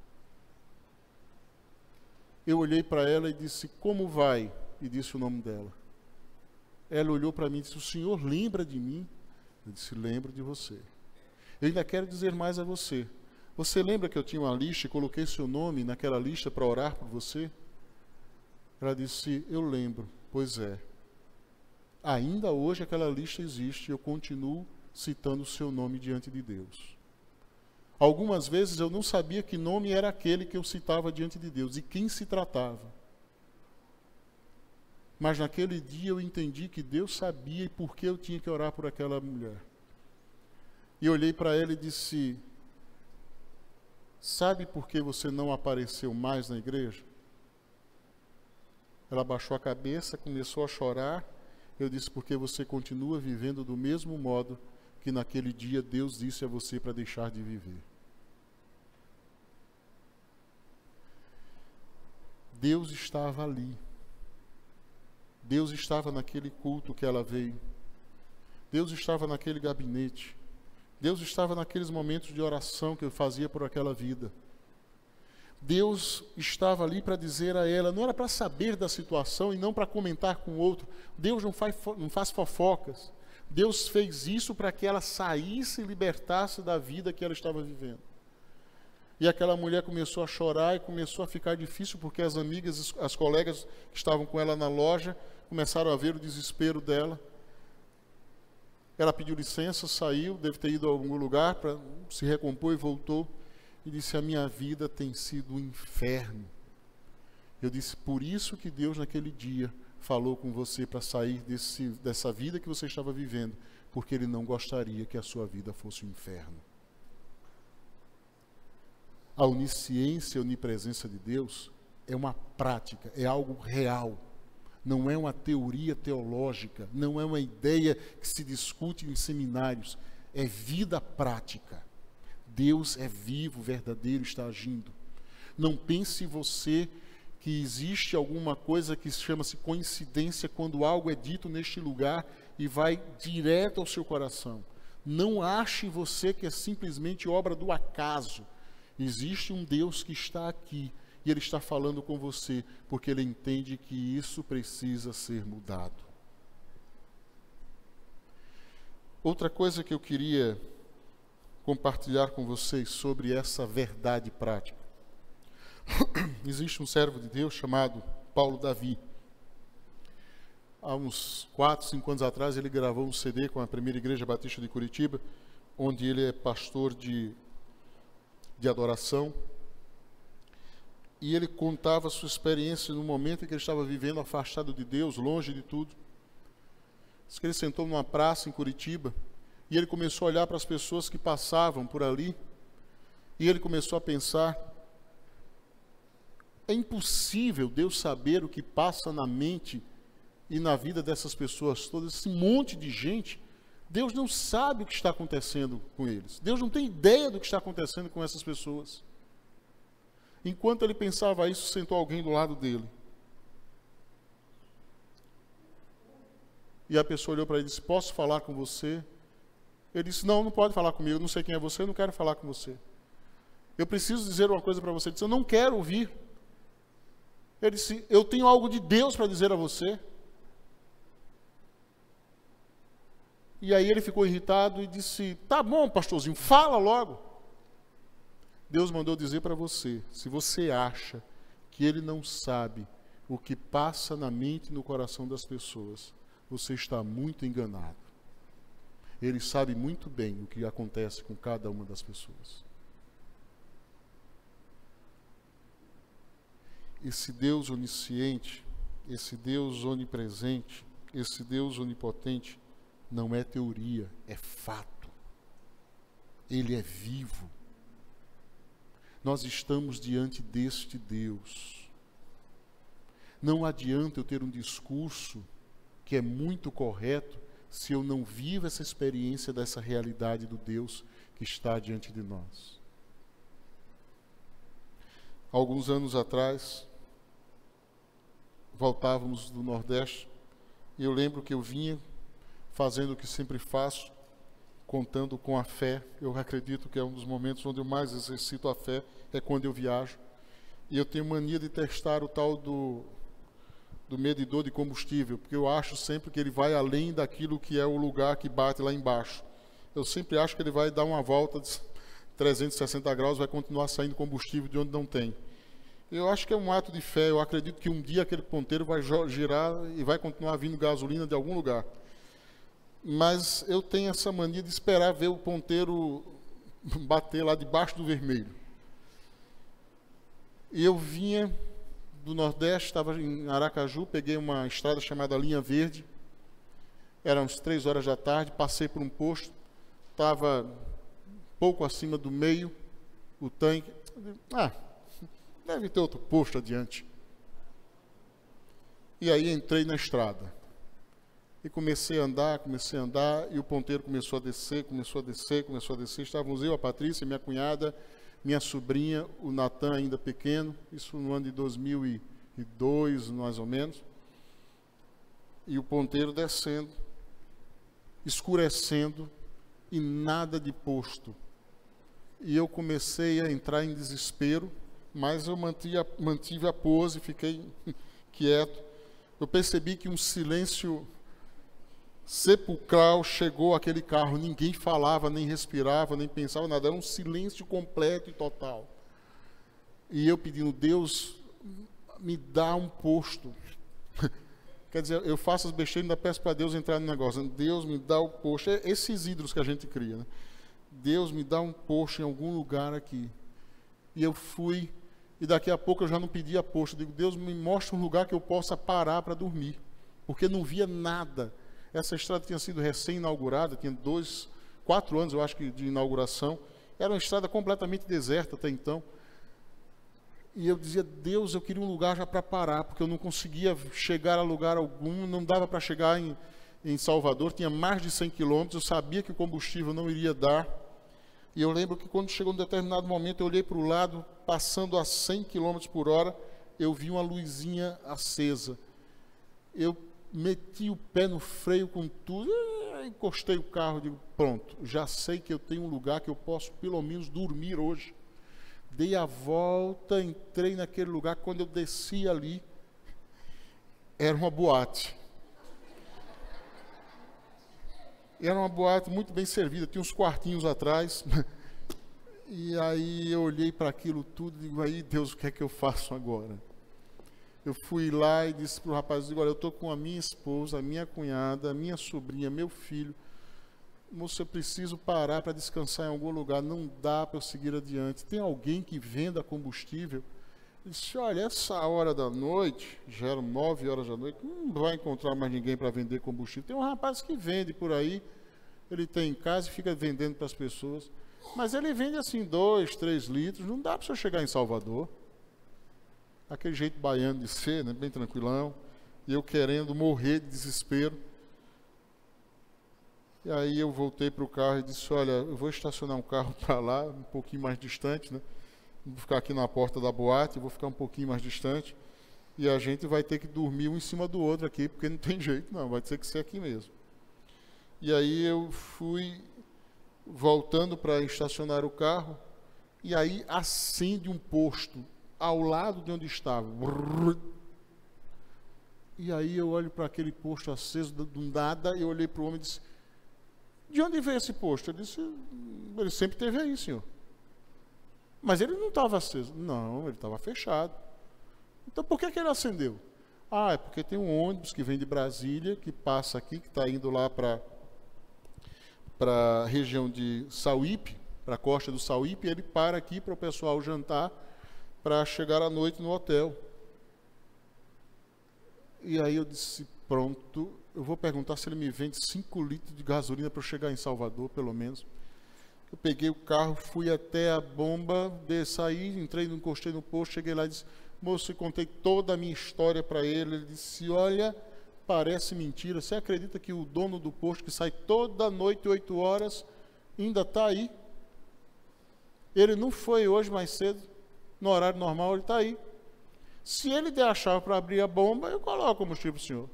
Eu olhei para ela e disse: como vai? E disse o nome dela. Ela olhou para mim e disse: o senhor lembra de mim? Eu disse: lembro de você. Eu ainda quero dizer mais a você. Você lembra que eu tinha uma lista e coloquei seu nome naquela lista para orar por você? Ela disse: eu lembro. Pois é. Ainda hoje aquela lista existe e eu continuo citando o seu nome diante de Deus. Algumas vezes eu não sabia que nome era aquele que eu citava diante de Deus e quem se tratava. Mas naquele dia eu entendi que Deus sabia e por que eu tinha que orar por aquela mulher. E olhei para ela e disse: sabe por que você não apareceu mais na igreja? Ela baixou a cabeça, começou a chorar. Eu disse: porque você continua vivendo do mesmo modo que naquele dia Deus disse a você para deixar de viver. Deus estava ali. Deus estava naquele culto que ela veio. Deus estava naquele gabinete. Deus estava naqueles momentos de oração que eu fazia por aquela vida. Deus estava ali para dizer a ela, não era para saber da situação e não para comentar com o outro. Deus não faz fofocas. Deus fez isso para que ela saísse e libertasse da vida que ela estava vivendo. E aquela mulher começou a chorar e começou a ficar difícil, porque as amigas, as colegas que estavam com ela na loja, começaram a ver o desespero dela. Ela pediu licença, saiu, deve ter ido a algum lugar para se recompor e voltou. E disse: a minha vida tem sido um inferno. Eu disse: por isso que Deus naquele dia falou com você para sair dessa vida que você estava vivendo, porque Ele não gostaria que a sua vida fosse um inferno. A onisciência e a onipresença de Deus é uma prática, é algo real. Não é uma teoria teológica, não é uma ideia que se discute em seminários. É vida prática. Deus é vivo, verdadeiro, está agindo. Não pense você que existe alguma coisa que chama-se coincidência quando algo é dito neste lugar e vai direto ao seu coração. Não ache você que é simplesmente obra do acaso. Existe um Deus que está aqui e Ele está falando com você, porque Ele entende que isso precisa ser mudado. Outra coisa que eu queria compartilhar com vocês sobre essa verdade prática. Existe um servo de Deus chamado Paulo Davi. Há uns 4, 5 anos atrás, ele gravou um CD com a Primeira Igreja Batista de Curitiba, onde ele é pastor de adoração. E ele contava a sua experiência no momento em que ele estava vivendo afastado de Deus, longe de tudo. Diz que ele sentou numa praça em Curitiba e ele começou a olhar para as pessoas que passavam por ali e ele começou a pensar: é impossível Deus saber o que passa na mente e na vida dessas pessoas todas, esse monte de gente. Deus não sabe o que está acontecendo com eles. Deus não tem ideia do que está acontecendo com essas pessoas. Enquanto ele pensava isso, sentou alguém do lado dele. E a pessoa olhou para ele e disse: posso falar com você? Ele disse: não, não pode falar comigo, eu não sei quem é você, eu não quero falar com você. Eu preciso dizer uma coisa para você. Ele disse: eu não quero ouvir. Ele disse: eu tenho algo de Deus para dizer a você. E aí ele ficou irritado e disse: tá bom, pastorzinho, fala logo. Deus mandou dizer para você: se você acha que Ele não sabe o que passa na mente e no coração das pessoas, você está muito enganado. Ele sabe muito bem o que acontece com cada uma das pessoas. Esse Deus onisciente, esse Deus onipresente, esse Deus onipotente, não é teoria, é fato. Ele é vivo. Nós estamos diante deste Deus. Não adianta eu ter um discurso que é muito correto se eu não vivo essa experiência dessa realidade do Deus que está diante de nós. Alguns anos atrás, voltávamos do Nordeste, e eu lembro que eu vinha fazendo o que sempre faço, contando com a fé. Eu acredito que é um dos momentos onde eu mais exercito a fé, é quando eu viajo. E eu tenho mania de testar o tal do medidor de combustível, porque eu acho sempre que ele vai além daquilo que é o lugar que bate lá embaixo. Eu sempre acho que ele vai dar uma volta de 360 graus, vai continuar saindo combustível de onde não tem. Eu acho que é um ato de fé. Eu acredito que um dia aquele ponteiro vai girar e vai continuar vindo gasolina de algum lugar. Mas eu tenho essa mania de esperar ver o ponteiro bater lá debaixo do vermelho. E eu vinha do Nordeste, estava em Aracaju, peguei uma estrada chamada Linha Verde. Eram uns 3 horas da tarde, passei por um posto, estava pouco acima do meio, o tanque. Deve ter outro posto adiante. E aí entrei na estrada. E comecei a andar, e o ponteiro começou a descer. Estávamos eu, a Patrícia, minha cunhada, minha sobrinha, o Natan ainda pequeno, isso no ano de 2002, mais ou menos. E o ponteiro descendo, escurecendo, e nada de posto. E eu comecei a entrar em desespero, mas eu mantive a pose, fiquei quieto. Eu percebi que um silêncio sepulcral chegou àquele carro. Ninguém falava, nem respirava, nem pensava nada. Era um silêncio completo e total. E eu pedindo: Deus, me dá um posto. Quer dizer, eu faço as besteiras e ainda peço para Deus entrar no negócio. Deus, me dá o posto. É esses ídolos que a gente cria, né? Deus, me dá um posto em algum lugar aqui. E eu fui, e daqui a pouco eu já não pedia posto. Eu digo: Deus, me mostra um lugar que eu possa parar para dormir. Porque não via nada. Essa estrada tinha sido recém-inaugurada, tinha 4 anos, eu acho que, de inauguração. Era uma estrada completamente deserta até então. E eu dizia: Deus, eu queria um lugar já para parar, porque eu não conseguia chegar a lugar algum, não dava para chegar em Salvador, tinha mais de 100 quilômetros, eu sabia que o combustível não iria dar. E eu lembro que quando chegou um determinado momento, eu olhei para o lado, passando a 100 quilômetros por hora, eu vi uma luzinha acesa. Eu meti o pé no freio com tudo, encostei o carro, digo: pronto, já sei que eu tenho um lugar que eu posso pelo menos dormir hoje. Dei a volta, entrei naquele lugar. Quando eu desci ali, era uma boate. Era uma boate muito bem servida, tinha uns quartinhos atrás. E aí eu olhei para aquilo tudo e digo, aí Deus, o que é que eu faço agora? Eu fui lá e disse para o rapaz, digo, olha, eu estou com a minha esposa, a minha cunhada, a minha sobrinha, meu filho. Moço, eu preciso parar para descansar em algum lugar, não dá para eu seguir adiante. Tem alguém que venda combustível? Ele disse, olha, essa hora da noite, já eram 9 horas da noite, não vai encontrar mais ninguém para vender combustível. Tem um rapaz que vende por aí, ele tem em casa e fica vendendo para as pessoas. Mas ele vende assim 2, 3 litros, não dá para você chegar em Salvador. Aquele jeito baiano de ser, né, bem tranquilão, e eu querendo morrer de desespero. E aí eu voltei para o carro e disse, olha, eu vou estacionar um carro para lá, um pouquinho mais distante, né? Vou ficar aqui na porta da boate, vou ficar um pouquinho mais distante, e a gente vai ter que dormir um em cima do outro aqui, porque não tem jeito não, vai ter que ser aqui mesmo. E aí eu fui voltando para estacionar o carro, e aí acende um posto ao lado de onde estava. E aí eu olho para aquele posto aceso, do nada, eu olhei para o homem e disse, de onde veio esse posto? Ele disse, ele sempre esteve aí, senhor. Mas ele não estava aceso. Não, ele estava fechado. Então por que ele acendeu? Ah, é porque tem um ônibus que vem de Brasília, que passa aqui, que está indo lá para a região de Sauípe, para a costa do Sauípe, e ele para aqui para o pessoal jantar, para chegar à noite no hotel. E aí eu disse, pronto, eu vou perguntar se ele me vende 5 litros de gasolina para eu chegar em Salvador, pelo menos. Eu peguei o carro, fui até a bomba, saí, entrei, encostei no posto, cheguei lá e disse, moço, eu contei toda a minha história para ele. Ele disse, olha, parece mentira, você acredita que o dono do posto, que sai toda noite, 8 horas, ainda está aí? Ele não foi hoje mais cedo, no horário normal, ele está aí. Se ele der a chave para abrir a bomba, eu coloco o combustível para o senhor.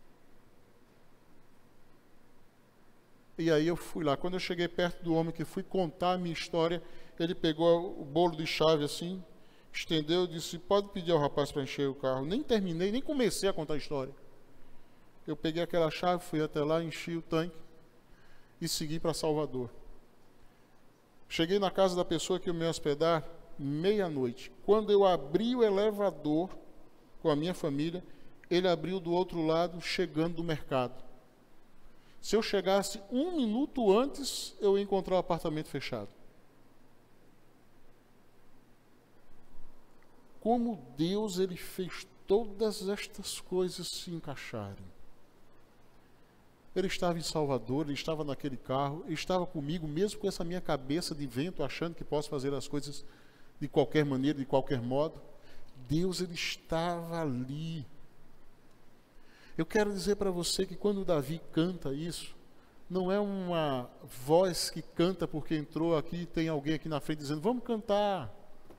E aí eu fui lá. Quando eu cheguei perto do homem que fui contar a minha história, ele pegou o bolo de chave assim, estendeu e disse, pode pedir ao rapaz para encher o carro. Nem terminei, nem comecei a contar a história. Eu peguei aquela chave, fui até lá, enchi o tanque e segui para Salvador. Cheguei na casa da pessoa que eu me hospedar, meia-noite. Quando eu abri o elevador com a minha família, ele abriu do outro lado, chegando do mercado. Se eu chegasse 1 minuto antes, eu ia encontrar o apartamento fechado. Como Deus, ele fez todas estas coisas se encaixarem. Ele estava em Salvador, ele estava naquele carro, ele estava comigo, mesmo com essa minha cabeça de vento, achando que posso fazer as coisas de qualquer maneira, de qualquer modo. Deus, ele estava ali. Eu quero dizer para você que quando Davi canta isso, não é uma voz que canta porque entrou aqui e tem alguém aqui na frente dizendo, vamos cantar.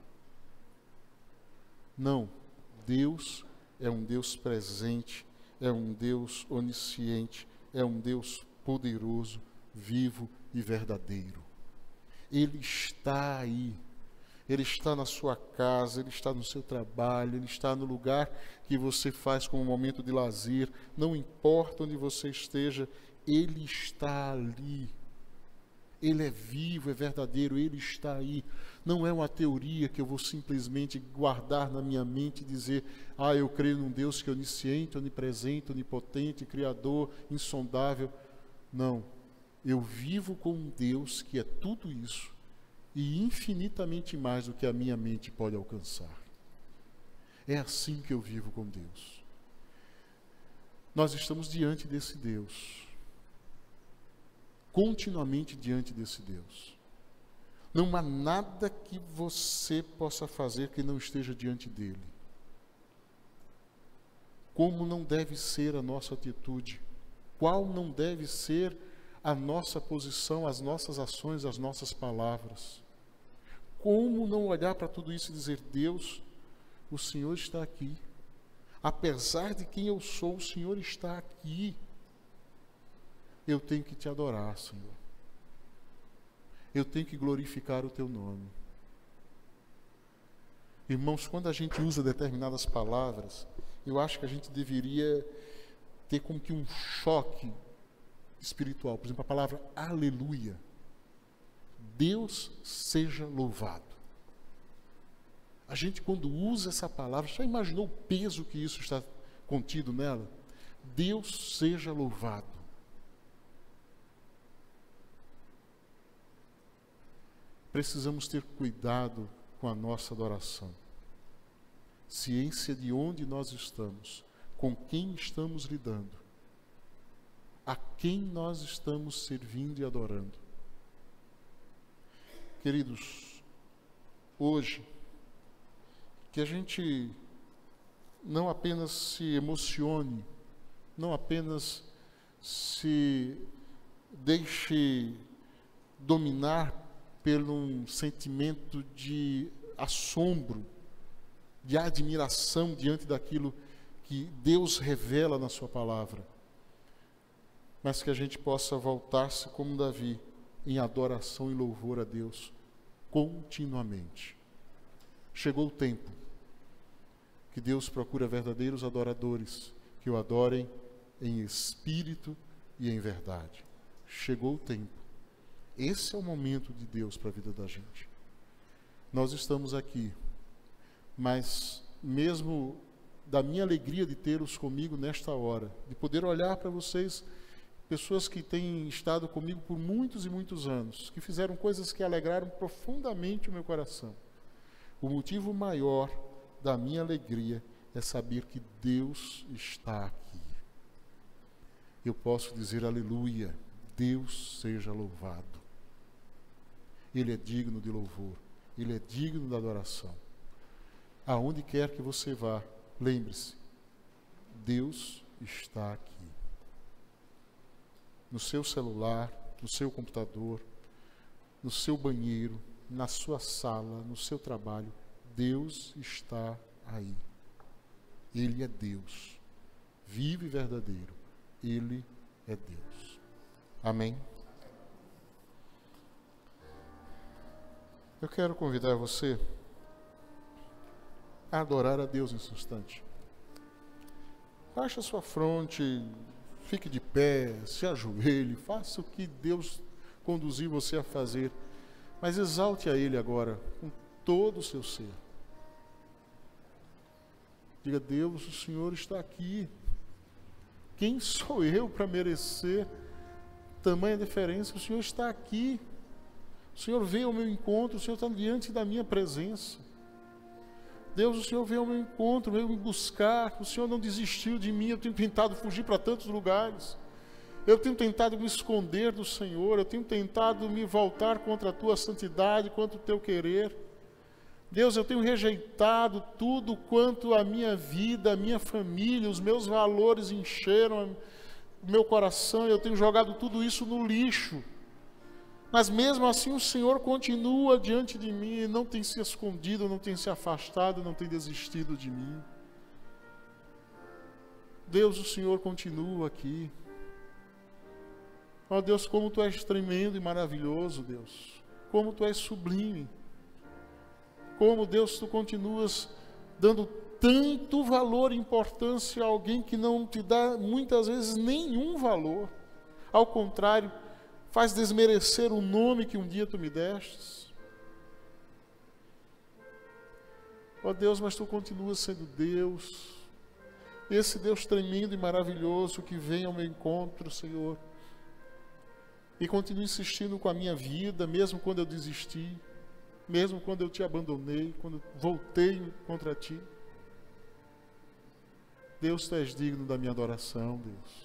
Não, Deus é um Deus presente, é um Deus onisciente, é um Deus poderoso, vivo e verdadeiro. Ele está aí. Ele está na sua casa, ele está no seu trabalho, ele está no lugar que você faz como um momento de lazer. Não importa onde você esteja, ele está ali. Ele é vivo, é verdadeiro, ele está aí. Não é uma teoria que eu vou simplesmente guardar na minha mente e dizer, eu creio num Deus que é onisciente, onipresente, onipotente, criador, insondável. Não. Eu vivo com um Deus que é tudo isso e infinitamente mais do que a minha mente pode alcançar. É assim que eu vivo com Deus. Nós estamos diante desse Deus. Continuamente diante desse Deus. Não há nada que você possa fazer que não esteja diante dele. Como não deve ser a nossa atitude? Qual não deve ser a nossa posição, as nossas ações, as nossas palavras? Como não olhar para tudo isso e dizer, Deus, o Senhor está aqui. Apesar de quem eu sou, o Senhor está aqui. Eu tenho que te adorar, Senhor. Eu tenho que glorificar o teu nome. Irmãos, quando a gente usa determinadas palavras, eu acho que a gente deveria ter como que um choque espiritual. Por exemplo, a palavra aleluia. Deus seja louvado. A gente, quando usa essa palavra, já imaginou o peso que isso está contido nela? Deus seja louvado. Precisamos ter cuidado com a nossa adoração. Ciência de onde nós estamos, com quem estamos lidando, a quem nós estamos servindo e adorando. Queridos, hoje, que a gente não apenas se emocione, não apenas se deixe dominar pelo um sentimento de assombro, de admiração diante daquilo que Deus revela na sua palavra, mas que a gente possa voltar-se como Davi, em adoração e louvor a Deus, continuamente. Chegou o tempo que Deus procura verdadeiros adoradores, que o adorem em espírito e em verdade. Chegou o tempo. Esse é o momento de Deus para a vida da gente. Nós estamos aqui, mas mesmo da minha alegria de tê-los comigo nesta hora, de poder olhar para vocês, pessoas que têm estado comigo por muitos e muitos anos, que fizeram coisas que alegraram profundamente o meu coração. O motivo maior da minha alegria é saber que Deus está aqui. Eu posso dizer aleluia, Deus seja louvado. Ele é digno de louvor, Ele é digno da adoração. Aonde quer que você vá, lembre-se, Deus está aqui. No seu celular, no seu computador, no seu banheiro, na sua sala, no seu trabalho, Deus está aí. Ele é Deus, vivo e verdadeiro. Ele é Deus. Amém? Eu quero convidar você a adorar a Deus nesse instante. Baixe a sua fronte, fique de pé, se ajoelhe, faça o que Deus conduzir você a fazer, mas exalte a Ele agora, com todo o seu ser. Diga: Deus, o Senhor está aqui. Quem sou eu para merecer tamanha deferência? O Senhor está aqui. O Senhor veio ao meu encontro, o Senhor está diante da minha presença. Deus, o Senhor veio ao meu encontro, veio me buscar, o Senhor não desistiu de mim. Eu tenho tentado fugir para tantos lugares, eu tenho tentado me esconder do Senhor, eu tenho tentado me voltar contra a Tua santidade, contra o Teu querer. Deus, eu tenho rejeitado tudo quanto a minha vida, a minha família, os meus valores encheram o meu coração, eu tenho jogado tudo isso no lixo. Mas mesmo assim o Senhor continua diante de mim, não tem se escondido, não tem se afastado, não tem desistido de mim. Deus, o Senhor continua aqui. Ó Deus, como Tu és tremendo e maravilhoso, Deus. Como Tu és sublime. Como, Deus, Tu continuas dando tanto valor e importância a alguém que não te dá muitas vezes nenhum valor. Ao contrário, faz desmerecer o nome que um dia Tu me destes. Ó Deus, mas Tu continuas sendo Deus, esse Deus tremendo e maravilhoso que vem ao meu encontro, Senhor, e continua insistindo com a minha vida, mesmo quando eu desisti, mesmo quando eu Te abandonei, quando voltei contra Ti. Deus, Tu és digno da minha adoração, Deus.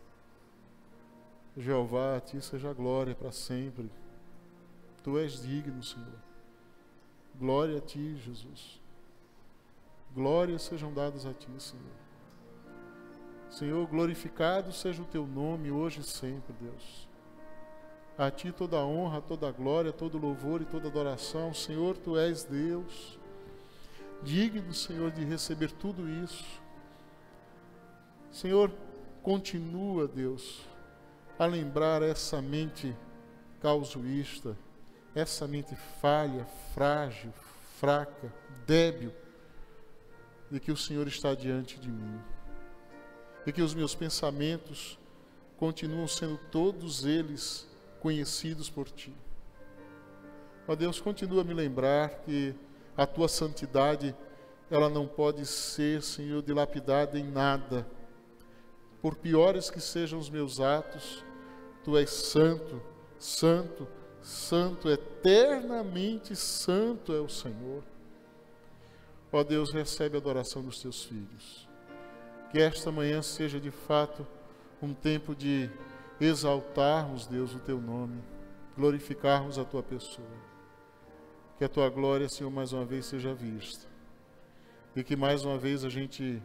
Jeová, a Ti seja a glória para sempre. Tu és digno, Senhor. Glória a Ti, Jesus. Glórias sejam dadas a Ti, Senhor. Senhor, glorificado seja o Teu nome hoje e sempre, Deus. A Ti toda a honra, toda a glória, todo o louvor e toda a adoração. Senhor, Tu és Deus. Digno, Senhor, de receber tudo isso. Senhor, continua, Deus, a lembrar essa mente causuísta, essa mente falha, frágil, fraca, débil, de que o Senhor está diante de mim. E que os meus pensamentos continuam sendo todos eles conhecidos por Ti. Ó Deus, continua a me lembrar que a Tua santidade, ela não pode ser, Senhor, dilapidada em nada. Por piores que sejam os meus atos, Tu és santo, santo, santo, eternamente santo é o Senhor. Ó Deus, recebe a adoração dos Teus filhos. Que esta manhã seja de fato um tempo de exaltarmos, Deus, o Teu nome, glorificarmos a Tua pessoa. Que a Tua glória, Senhor, mais uma vez seja vista. E que mais uma vez a gente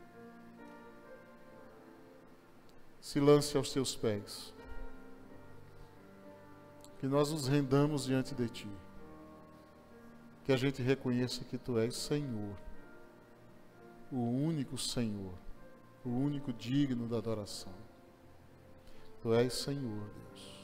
se lance aos Teus pés. Que nós nos rendamos diante de Ti. Que a gente reconheça que Tu és Senhor. O único Senhor. O único digno da adoração. Tu és Senhor, Deus.